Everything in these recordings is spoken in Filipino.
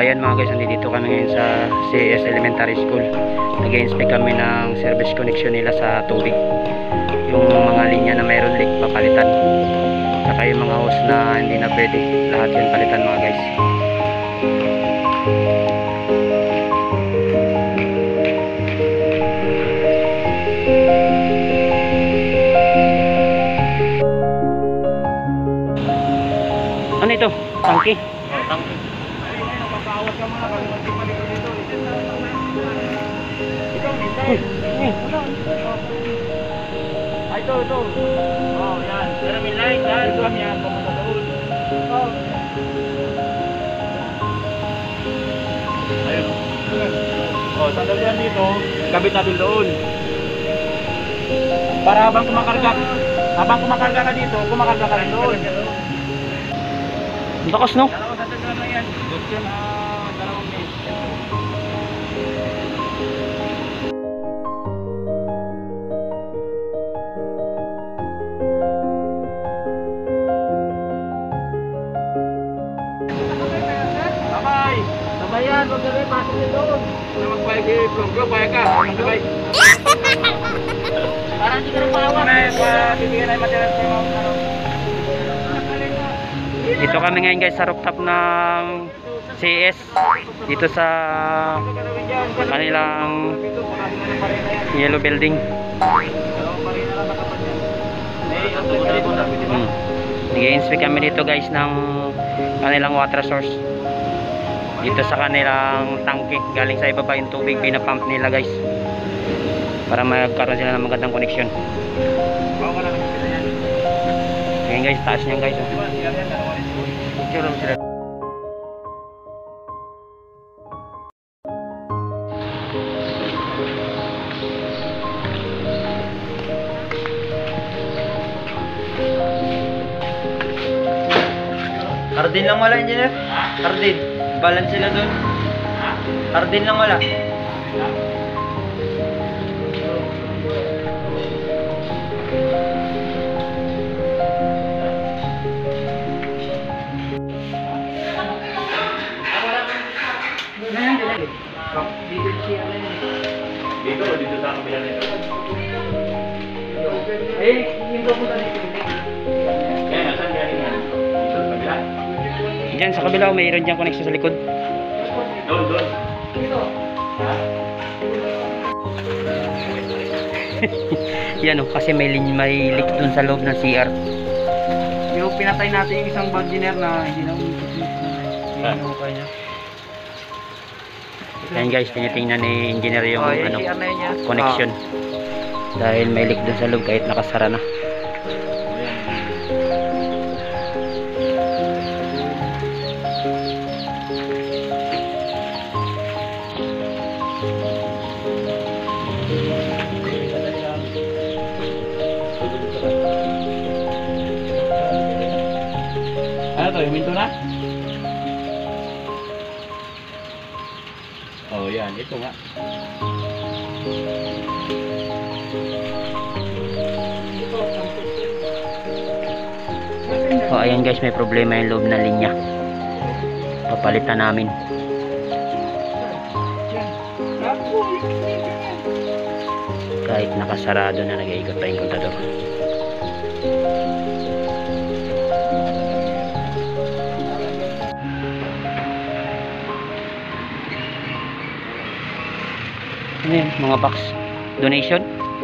Ayan mga guys, nandito kami ngayon sa CS Elementary School. Nag-inspect kami ng service connection nila sa tubig. Yung mga linya na mayroon leak, papalitan. Saka yung mga hose na hindi na pwede, lahat yun palitan mga guys. Ano ito? Tangki? Oh, tangki. Papawag ka mga pag-paliko dito. Ito, hintay. Ito. Oh, yan. Pero may light, yan. Ito kami yan. Pumunta doon. Ayun. Oh, sandali yan dito. Kabit natin doon. Para habang kumakarga ka dito, kumakarga ka rin doon. Bakas no? Dalawang sasagran lang yan. Doon yan, dalawang mes. Sabay! Sabay yan, huwag gawin, pasok din doon. Kung magbayag si Plonggo, bayag ka. Sabay. Parang hindi ka rin paawa. Bibigyan na yung material sa mga Dito kami ngayon guys sa rooftop ng CS. Dito sa kanilang yellow building. Nag-i-inspect kami dito guys ng kanilang water source. Dito sa kanilang tangke, galing sa ibaba yung tubig, pinapump nila guys para magkaroon sila ng magandang connection. Ayan guys, taas niyan guys. Hardin lang wala, engineer? Hardin. Balance sila doon. Hardin lang wala. Dito sa kabila nito. Yung pupunta dito. Kaya saan galing yan? Dito sa kabila? Diyan sa kabila, mayroon dyan connection sa likod. Doon. Yan o, kasi may leak dun sa loob ng CR. Yung pinatay natin yung isang engineer na hindi na umikot niya. Yan guys, tinitingnan ni engineer yung yung CR na yun niya. connection. Dahil may leak dun sa loob kahit nakasara na. Ano to, huminto na? Oh, yan, ito nga. O ayan guys, may problema yung loob na linya. Papalitan namin. Kahit nakasarado na, nag-iikot pa yung kontador. Ano yun? Mga box donation?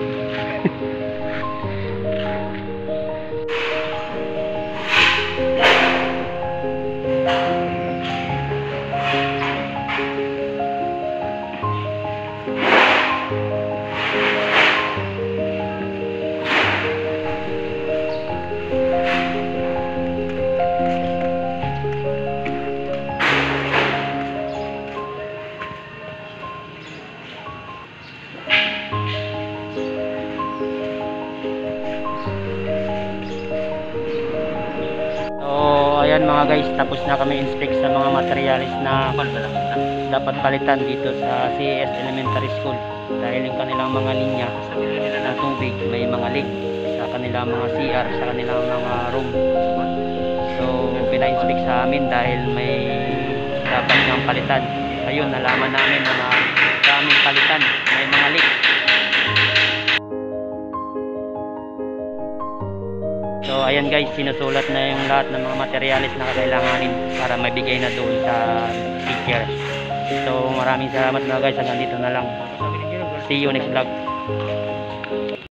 Ayan mga guys, tapos na kami inspect sa mga materialis na dapat palitan dito sa CS Elementary School. Dahil yung kanilang mga linya ng tubig, may mga leak sa kanilang mga CR, sa kanilang mga room. So pina-inspect sa amin dahil may dapat nang palitan. Ayun, nalaman namin na maraming palitan, may mga leak. So ayan guys, sinusulat na yung lahat ng mga materialis na kailanganin para mabigay na doon sa teacher. So maraming salamat mga guys, hanggang dito na lang. See you next vlog.